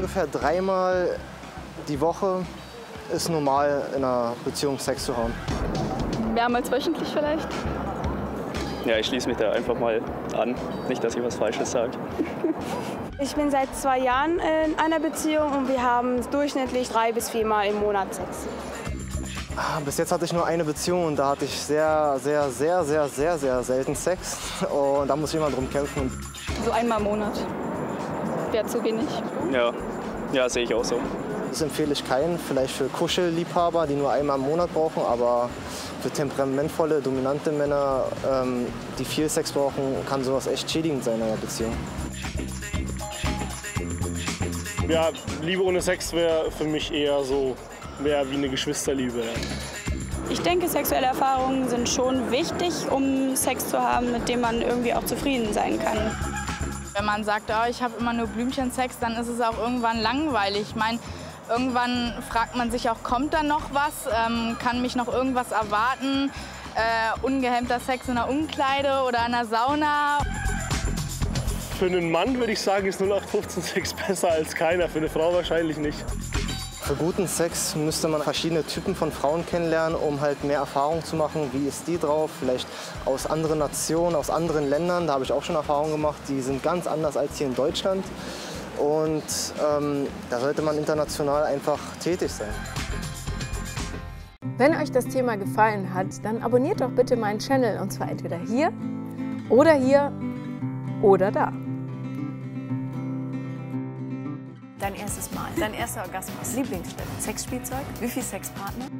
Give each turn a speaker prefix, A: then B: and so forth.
A: Ungefähr 3-mal die Woche ist normal, in einer Beziehung Sex zu haben.
B: Mehrmals wöchentlich vielleicht?
C: Ja, ich schließe mich da einfach mal an. Nicht, dass ich was Falsches sage.
D: Ich bin seit 2 Jahren in einer Beziehung und wir haben durchschnittlich 3 bis 4 Mal im Monat Sex.
A: Bis jetzt hatte ich nur eine Beziehung und da hatte ich sehr selten Sex. Und da muss ich immer drum kämpfen.
B: So einmal im Monat. Wäre zu wenig.
C: Ja, sehe ich auch so.
A: Das empfehle ich keinen, vielleicht für Kuschelliebhaber, die nur einmal im Monat brauchen, aber für temperamentvolle, dominante Männer, die viel Sex brauchen, kann sowas echt schädigend sein in einer Beziehung.
E: Ja, Liebe ohne Sex wäre für mich eher so, wäre wie eine Geschwisterliebe. Ja.
B: Ich denke, sexuelle Erfahrungen sind schon wichtig, um Sex zu haben, mit dem man irgendwie auch zufrieden sein kann.
F: Wenn man sagt, oh, ich habe immer nur Blümchensex, dann ist es auch irgendwann langweilig. Ich meine, irgendwann fragt man sich auch, kommt da noch was? Kann mich noch irgendwas erwarten? Ungehemmter Sex in der Umkleide oder in der Sauna?
E: Für einen Mann würde ich sagen, ist 0815 Sex besser als keiner. Für eine Frau wahrscheinlich nicht.
A: Für guten Sex müsste man verschiedene Typen von Frauen kennenlernen, um halt mehr Erfahrung zu machen. Wie ist die drauf? Vielleicht aus anderen Nationen, aus anderen Ländern. Da habe ich auch schon Erfahrungen gemacht. Die sind ganz anders als hier in Deutschland. Und da sollte man international einfach tätig sein.
G: Wenn euch das Thema gefallen hat, dann abonniert doch bitte meinen Channel. Und zwar entweder hier oder da.
H: Dein erstes Mal, dein erster Orgasmus, Lieblingsstelle, Sexspielzeug, wie viel Sexpartner?